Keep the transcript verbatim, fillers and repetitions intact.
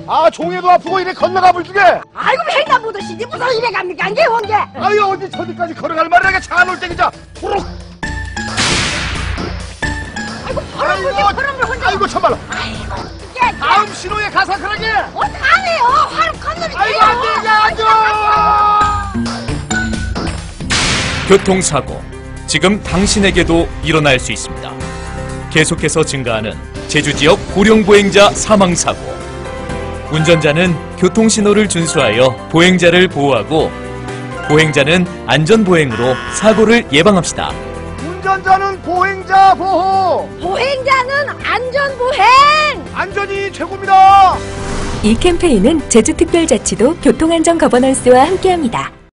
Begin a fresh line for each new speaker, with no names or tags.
아 종이도 아프고 이래 건너가 불주게.
아이고 횡단보도시지 무슨 이래 갑니까 이게 언제?
아유 어디 저기까지 걸어갈 말이야. 차 놓을 때기자 후룩.
아이고 바람 불게 바람 불 혼자.
아이고 참말로.
아이고 이게
다음 신호에 가서 그러게.
어떡하네요. 하루 건너면
아이고 안돼 안돼.
교통사고 지금 당신에게도 일어날 수 있습니다. 계속해서 증가하는 제주 지역 고령 보행자 사망 사고. 운전자는 교통신호를 준수하여 보행자를 보호하고 보행자는 안전보행으로 사고를 예방합시다.
운전자는 보행자 보호.
보행자는 안전보행.
안전이 최고입니다.
이 캠페인은 제주특별자치도 교통안전거버넌스와 함께합니다.